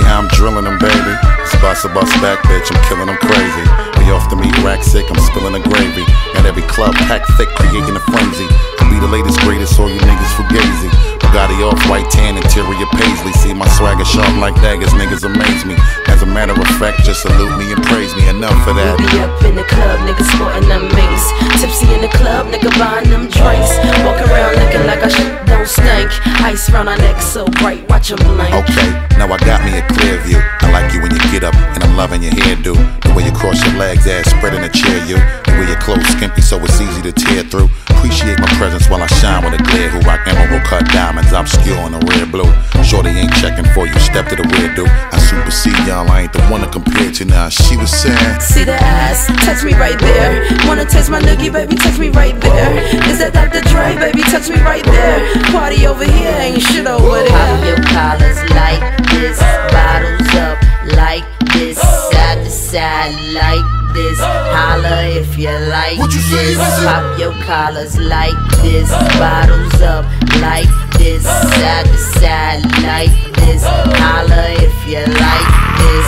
See how I'm drilling them, baby? It's bust back, bitch, I'm killing them crazy. We off the meat rack sick, I'm spilling the gravy. At every club packed thick, creating a frenzy. I'll be the latest, greatest, all you niggas fugazi. Bugatti off, white tan, interior paisley. See my swagger sharp like daggers, niggas amaze me. As a matter of fact, just salute me and praise me. Enough for that. We be up in the club, niggas sporting them minks. Tipsy in the club, nigga buying them drinks. Walking around looking like our shit don't stink. Ice round our neck so bright, watch them blink. Okay, now I got me a clear view. I like you when you get up, and I'm loving your hairdo. The way you cross your legs, ass spread in a chair, you. The way your clothes skimpy, so it's easy to tear through. Appreciate my presence while I shine with a glare. Who rock emerald cut diamonds, I'm obscure in the red blue. Shorty ain't checking for you, step to the rear, dude. I supersede y'all, I ain't the one to compare to now. She was saying, see the ass, touch me right there. Wanna taste my noogie, baby, touch me right there. Is that Dr. Dre, baby, touch me right there. Party over here, ain't shit over there. Pop your collars like this, bottles up like this, side to side like this. Holla if you like this. Pop your collars like this, bottles up like this, side to side like this. Holla if you like this.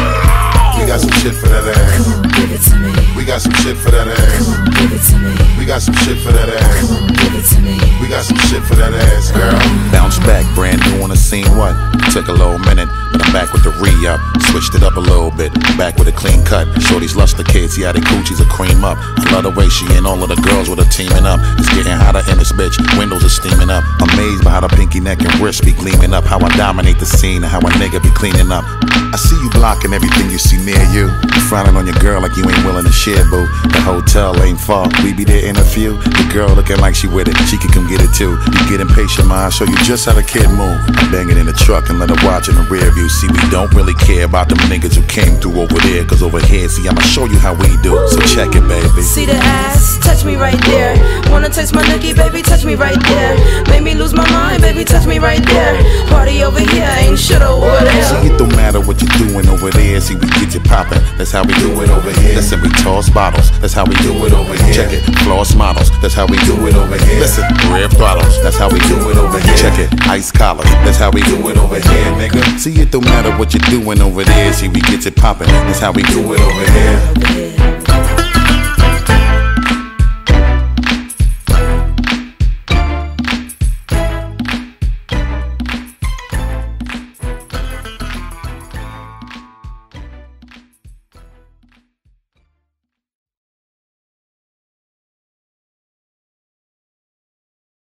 we got some shit for that ass. Come on, give it to me. We got some shit for that ass. Come on, give it to me. We got some shit for that ass. Come on, give it to me. We got some shit for that ass, girl. Bounce back, brand new on the scene, what? Took a little minute, but I'm back with the re-up. Switched it up a little bit, back with a clean cut. Shorty's luster kids, yeah, they coochies are cream up. I love the way she and all of the girls with her teaming up. It's getting hotter in this bitch, windows are steaming up. Amazed by how the pinky neck and wrist be gleaming up. How I dominate the scene and how a nigga be cleaning up. I see you blocking everything you see near you. You frowning on your girl like you ain't willing to share, boo. The hotel ain't far, we be there in a few. The girl looking like she with it, she can come get it too. You get impatient, ma, I'll show you just how the kid move. I bang it in the truck and let her watch in the rear view. See, we don't really care about them niggas who came through over there. Cause over here, see, I'ma show you how we do. So check it, baby. See the ass, touch me right there. Wanna taste my noogie, baby, touch me right there. Make me lose my mind, baby, touch me right there. Party over here, ain't shit over there. See, it don't matter what you're doing over there. See, we get you poppin', that's how we do it over here. Listen, we toss bottles, that's how we do it over here. Check it, floss models, that's how we do it over here. Listen, rare throttles, that's how we do it over here. Check it, ice collars, that's how we do it over here, nigga. See, it don't matter what you're doing over there. See, we get you poppin', that's how we do it over here.